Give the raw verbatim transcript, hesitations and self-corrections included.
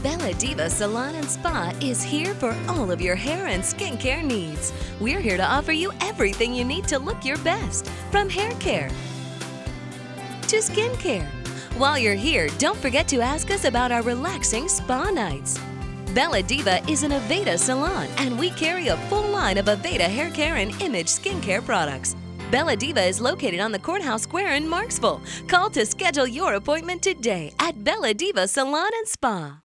Bella Diva Salon and Spa is here for all of your hair and skincare needs. We're here to offer you everything you need to look your best, from hair care to skincare. While you're here, don't forget to ask us about our relaxing spa nights. Bella Diva is an Aveda salon, and we carry a full line of Aveda hair care and image skincare products. Bella Diva is located on the Courthouse Square in Marksville. Call to schedule your appointment today at Bella Diva Salon and Spa.